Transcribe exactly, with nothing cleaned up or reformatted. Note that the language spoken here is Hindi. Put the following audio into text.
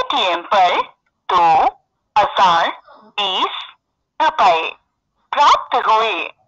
पेटीएम पर दो हजार बीस रुपए प्राप्त हुए।